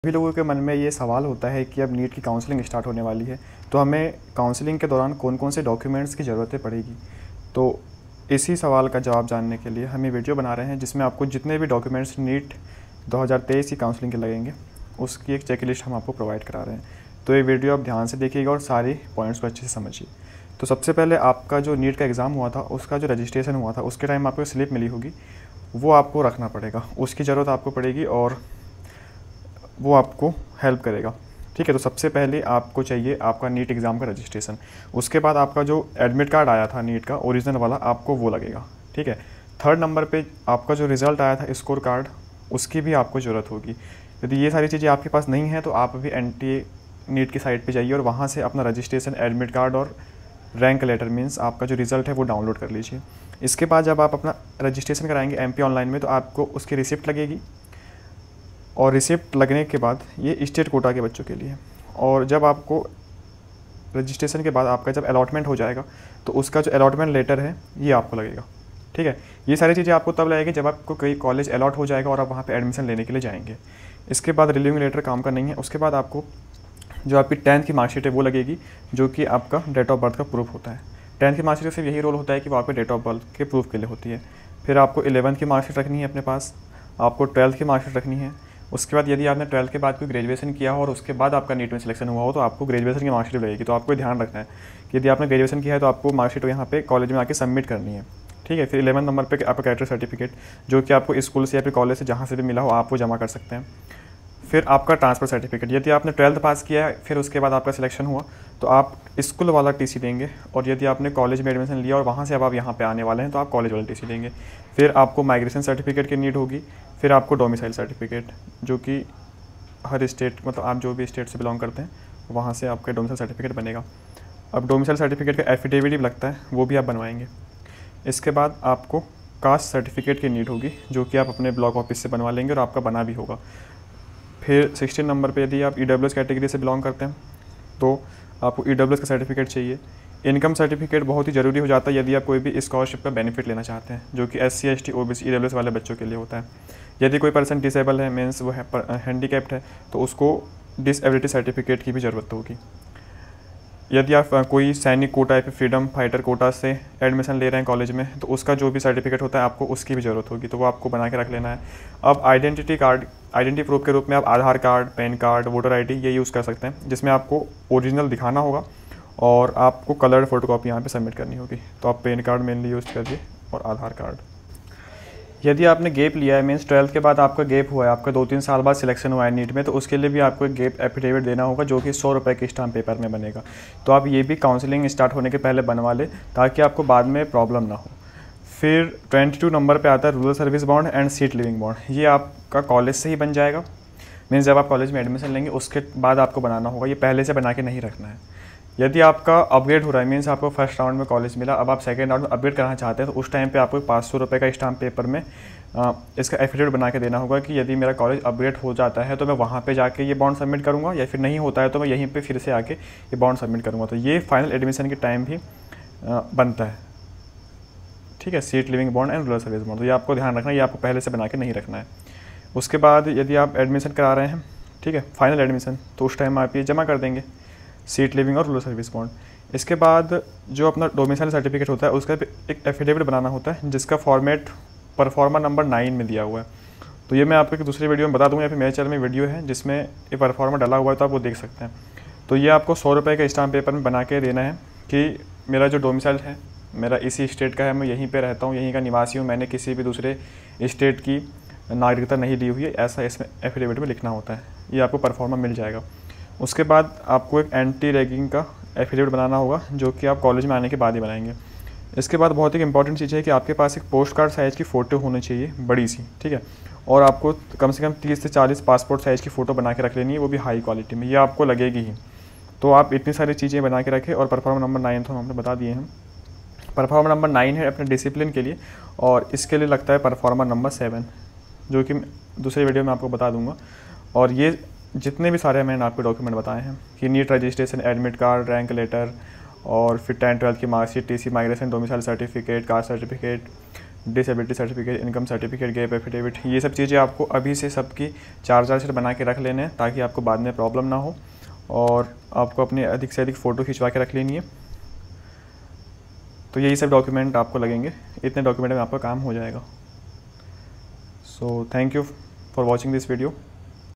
सभी लोगों के मन में ये सवाल होता है कि अब नीट की काउंसलिंग स्टार्ट होने वाली है, तो हमें काउंसलिंग के दौरान कौन कौन से डॉक्यूमेंट्स की ज़रूरतें पड़ेगी। तो इसी सवाल का जवाब जानने के लिए हम ये वीडियो बना रहे हैं, जिसमें आपको जितने भी डॉक्यूमेंट्स नीट 2023 की काउंसलिंग के लगेंगे उसकी एक चेकलिस्ट हम आपको प्रोवाइड करा रहे हैं। तो ये वीडियो आप ध्यान से देखिएगा और सारी पॉइंट्स को अच्छे से समझिए। तो सबसे पहले आपका जो नीट का एग्ज़ाम हुआ था, उसका जो रजिस्ट्रेशन हुआ था, उसके टाइम आपको स्लिप मिली होगी, वो आपको रखना पड़ेगा। उसकी ज़रूरत आपको पड़ेगी और वो आपको हेल्प करेगा। ठीक है, तो सबसे पहले आपको चाहिए आपका नीट एग्ज़ाम का रजिस्ट्रेशन। उसके बाद आपका जो एडमिट कार्ड आया था नीट का ओरिजिनल वाला, आपको वो लगेगा। ठीक है, थर्ड नंबर पे आपका जो रिज़ल्ट आया था स्कोर कार्ड, उसकी भी आपको ज़रूरत होगी। यदि ये सारी चीज़ें आपके पास नहीं है तो आप अभी NTA नीट की साइट पे जाइए और वहाँ से अपना रजिस्ट्रेशन, एडमिट कार्ड और रैंक लेटर मीन्स आपका जो रिज़ल्ट है वो डाउनलोड कर लीजिए। इसके बाद जब आप अपना रजिस्ट्रेशन कराएंगे MP ऑनलाइन में, तो आपको उसकी रिसिप्ट लगेगी और रिसिप्ट लगने के बाद ये स्टेट कोटा के बच्चों के लिए। और जब आपको रजिस्ट्रेशन के बाद आपका जब अलॉटमेंट हो जाएगा तो उसका जो अलॉटमेंट लेटर है ये आपको लगेगा। ठीक है, ये सारी चीज़ें आपको तब लगेगी जब आपको कोई कॉलेज अलॉट हो जाएगा और आप वहाँ पे एडमिशन लेने के लिए जाएंगे। इसके बाद रिलीविंग लेटर काम का नहीं है। उसके बाद आपको जो आपकी 10th की मार्कशीट है वो लगेगी, जो कि आपका डेट ऑफ बर्थ का प्रूफ होता है। 10th की मार्कशीट से यही रोल होता है कि वो आपके डेट ऑफ बर्थ के प्रूफ के लिए होती है। फिर आपको 11th की मार्कशीट रखनी है अपने पास, आपको 12th की मार्कशीट रखनी है। उसके बाद यदि आपने 12th के बाद कोई ग्रेजुएशन किया हो और उसके बाद आपका नीट में सिलेक्शन हुआ हो तो आपको ग्रेजुएशन की मार्कशीट लगेगी। तो आपको ध्यान रखना है कि यदि आपने ग्रेजुएशन किया है तो आपको मार्कशीट यहाँ पे कॉलेज में आके सबमिट करनी है। ठीक है, फिर 11 नंबर पे आपका कैरेक्टर सर्टिफिकेट, जो कि आपको स्कूल से या फिर कॉलेज से जहाँ से भी मिला हो आप वो जमा कर सकते हैं। फिर आपका ट्रांसफ़र सर्टिफिकेट, यदि आपने 12th पास किया है फिर उसके बाद आपका सिलेक्शन हुआ तो आप स्कूल वाला TC देंगे, और यदि आपने कॉलेज में एडमिशन लिया और वहाँ से अब आप यहाँ पे आने वाले हैं तो आप कॉलेज वाला TC देंगे। फिर आपको माइग्रेशन सर्टिफिकेट की नीड होगी। फिर आपको डोमिसाइल सर्टिफिकेट, जो कि हर स्टेट, मतलब आप जो भी स्टेट से बिलोंग करते हैं वहाँ से आपका डोमिसाइल सर्टिफिकेट बनेगा। अब डोमिसाइल सर्टिफिकेट का एफिडेविट भी लगता है, वो भी आप बनवाएंगे। इसके बाद आपको कास्ट सर्टिफिकेट की नीड होगी, जो कि आप अपने ब्लॉक ऑफिस से बनवा लेंगे और आपका बना भी होगा। फिर 16 नंबर पे यदि आप EWS कैटेगरी से बिलोंग करते हैं तो आपको EWS का सर्टिफिकेट चाहिए। इनकम सर्टिफिकेट बहुत ही ज़रूरी हो जाता है यदि आप कोई भी स्कॉलरशिप का बेनिफिट लेना चाहते हैं, जो कि SC ST OBC EWS वाले बच्चों के लिए होता है। यदि कोई पर्सन डिसेबल है, मीन्स वो है हैंडीकैप्ड है, तो उसको डिसेबिलिटी सर्टिफिकेट की भी ज़रूरत होगी। यदि आप कोई सैनिक कोटा या फिर फ्रीडम फाइटर कोटा से एडमिशन ले रहे हैं कॉलेज में, तो उसका जो भी सर्टिफिकेट होता है आपको उसकी भी ज़रूरत होगी, तो वो आपको बना के रख लेना है। अब आइडेंटिटी कार्ड, आइडेंटिटी प्रूफ के रूप में आप Aadhaar card, PAN card, voter ID ये यूज़ कर सकते हैं, जिसमें आपको ओरिजिनल दिखाना होगा और आपको कलर्ड फोटोकॉपी यहाँ पे सबमिट करनी होगी। तो आप पैन कार्ड मेनली यूज़ करिए और आधार कार्ड। यदि आपने गैप लिया है, मीन्स 12th के बाद आपका गैप हुआ है, आपका 2-3 साल बाद सिलेक्शन हुआ है नीट में, तो उसके लिए भी आपको एक गैप एफिडेविट देना होगा, जो कि 100 रुपये के स्टाम्प पेपर में बनेगा। तो आप ये भी काउंसलिंग स्टार्ट होने के पहले बनवा लें ताकि आपको बाद में प्रॉब्लम ना हो। फिर 22 नंबर पे आता है rural service bond and seat leaving bond. ये आपका कॉलेज से ही बन जाएगा, मीन्स जब आप कॉलेज में एडमिशन लेंगे उसके बाद आपको बनाना होगा, ये पहले से बना के नहीं रखना है। यदि आपका अपग्रेड हो रहा है, मीन्स आपको फर्स्ट राउंड में कॉलेज मिला, अब आप सेकंड राउंड में अपग्रेड करना चाहते हैं, तो उस टाइम पे आपको 500 रुपये का स्टाम्प पेपर में इसका एफिडेविट बना के देना होगा कि यदि मेरा कॉलेज अपग्रेड हो जाता है तो मैं वहाँ पे जाके ये बॉन्ड सबमिट करूँगा, या फिर नहीं होता है तो मैं यहीं पे फिर से आके ये बॉन्ड सबमिट करूँगा। तो ये फाइनल एडमिशन के टाइम भी बनता है। ठीक है, seat leaving bond and rural service bond, तो ये आपको ध्यान रखना है, ये आपको पहले से बना के नहीं रखना है। उसके बाद यदि आप एडमिशन करा रहे हैं, ठीक है, फाइनल एडमिशन, तो उस टाइम आप ये जमा कर देंगे, सीट लिविंग और रूरल सर्विस बॉन्ड। इसके बाद जो अपना डोमिसाइल सर्टिफिकेट होता है उसका एक एफिडेविट बनाना होता है, जिसका फॉर्मेट परफॉर्मा नंबर 9 में दिया हुआ है। तो ये मैं आपको एक दूसरी वीडियो में बता दूंगा, या फिर मेरे चैनल में वीडियो है जिसमें ये परफॉर्मा डाला हुआ है, तो आप वो देख सकते हैं। तो ये आपको 100 रुपये के स्टाम्प पेपर में बना के देना है कि मेरा जो डोमिसाइल है मेरा इसी स्टेट का है, मैं यहीं पे रहता हूँ, यहीं का निवासी हूँ, मैंने किसी भी दूसरे स्टेट की नागरिकता नहीं ली हुई है, ऐसा इसमें एफिडेविट में लिखना होता है। ये आपको परफॉर्मा मिल जाएगा। उसके बाद आपको एक एंटी रैगिंग का एफिडेविट बनाना होगा, जो कि आप कॉलेज में आने के बाद ही बनाएंगे। इसके बाद बहुत ही इंपॉर्टेंट चीज़ है कि आपके पास एक पोस्ट कार्ड साइज़ की फ़ोटो होनी चाहिए, बड़ी सी। ठीक है, और आपको कम से कम 30 से 40 पासपोर्ट साइज़ की फ़ोटो बना के रख लेनी है, वो भी हाई क्वालिटी में, ये आपको लगेगी ही। तो आप इतनी सारी चीज़ें बना के रखें। और परफॉर्मा नंबर 9 तो हमने बता दिए हैं। परफॉर्मा नंबर 9 है अपने डिसिप्लिन के लिए, और इसके लिए लगता है परफॉर्मा नंबर 7, जो कि दूसरी वीडियो में आपको बता दूंगा। और ये जितने भी सारे मैंने आपको डॉक्यूमेंट बताए हैं कि NEET registration, admit card, rank letter, और फिर 10th 12th की marksheet, TC, migration, domicile certificate, caste certificate, disability certificate, income certificate, gap affidavit, ये सब चीज़ें आपको अभी से सबकी 4 सेट बना के रख लेने हैं ताकि आपको बाद में प्रॉब्लम ना हो। और आपको अपने अधिक से अधिक फ़ोटो खिंचवा के रख लेनी है। तो यही सब डॉक्यूमेंट आपको लगेंगे, इतने डॉक्यूमेंट में आपका काम हो जाएगा। So thank you for watching this video.